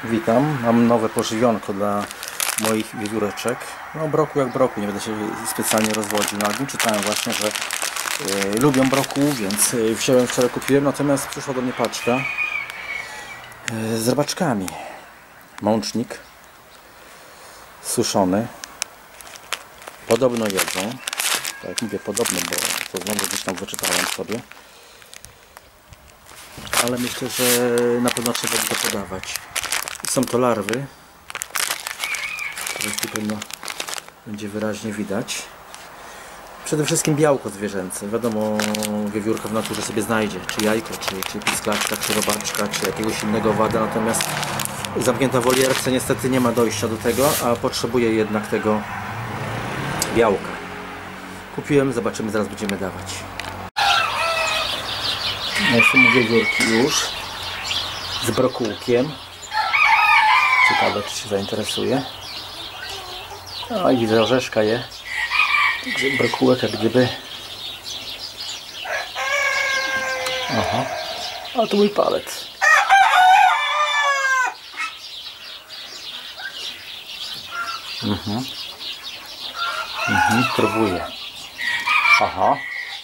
Witam, mam nowe pożywionko dla moich wiewióreczek. No brokuł jak brokuł, nie będę się specjalnie rozwodził nad nim. Czytałem właśnie, że lubią brokuł, więc wziąłem, wczoraj kupiłem, natomiast przyszła do mnie paczka z rybaczkami. Mącznik suszony. Podobno jedzą. Tak jak mówię, podobno, bo to znowu gdzieś tam wyczytałem sobie. Ale myślę, że na pewno trzeba to podawać. Są to larwy, które tutaj będzie wyraźnie widać. Przede wszystkim białko zwierzęce. Wiadomo, wiewiórka w naturze sobie znajdzie, czy jajko, czy pisklaczka, czy robaczka, czy jakiegoś innego owada. Natomiast zamknięta w wolierce niestety nie ma dojścia do tego, a potrzebuje jednak tego białka. Kupiłem, zobaczymy, zaraz będziemy dawać. No są wiewiórki już z brokułkiem. Ciekawe, czy się zainteresuje. No i widzę, orzeszka je. Także brokułek jak gdyby. Aha. A tu mój palec. Próbuję. Aha.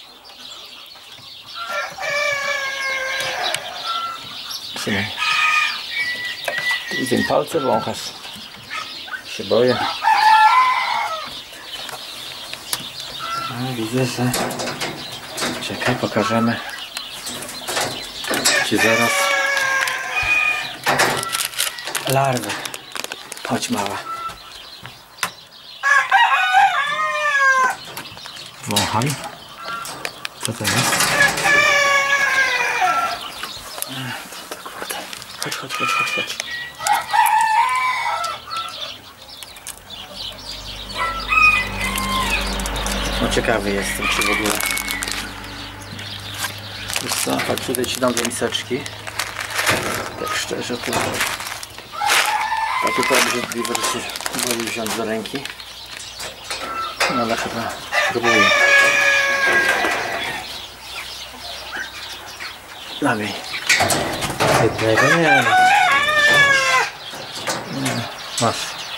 Trzymaj. Widzę palce, wąchasz. Się boję. A, widzę, że... Czekaj, pokażemy Ci zaraz larwy. Chodź, mała. Wąchaj. Co to jest? Chodź. No ciekawy jestem, czy w ogóle. Wiesz co, chodź, tutaj Ci dam dwie miseczki. Tak szczerze, to tutaj obrzydliwe, że się boli wziąć do ręki. No ale chyba próbuję. Dawaj. Jednego nie. Masz.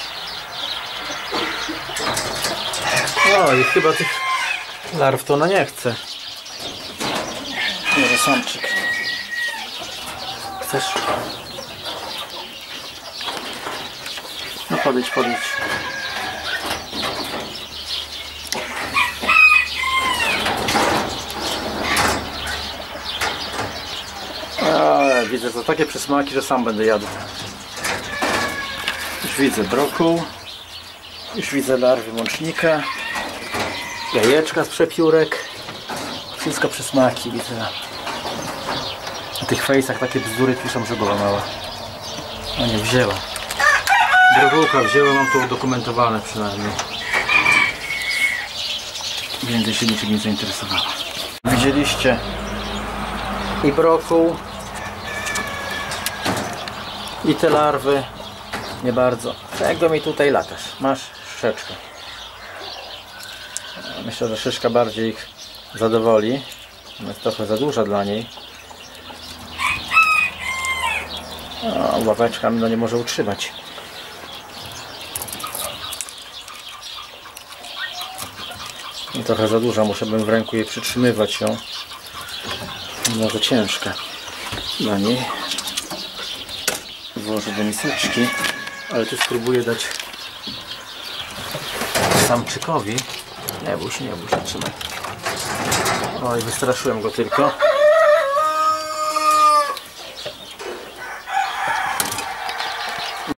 No i chyba tych larw to ona nie chce. Może samczyk. Chcesz? No podejdź. Widzę to takie przysmaki, że sam będę jadł. Już widzę brokuł. Już widzę larwy mącznika. Jajeczka z przepiórek. Wszystko przysmaki widzę. Na tych fejsach takie bzdury piszą, że była mała. No nie wzięła. Brokułka wzięła, mam to udokumentowane przynajmniej. Więcej się niczym nie zainteresowała. Widzieliście i brokuł, i te larwy. Nie bardzo. Czego mi tutaj latasz? Masz szyszeczkę. Myślę, że szyszka bardziej ich zadowoli. Jest trochę za duża dla niej. O, ławeczka no nie może utrzymać. I trochę za duża, musiałbym w ręku jej przytrzymywać ją. Może ciężka dla niej. Włożę do miseczki, ale tu spróbuję dać samczykowi. Nie bój się, trzymaj. Oj, wystraszyłem go tylko.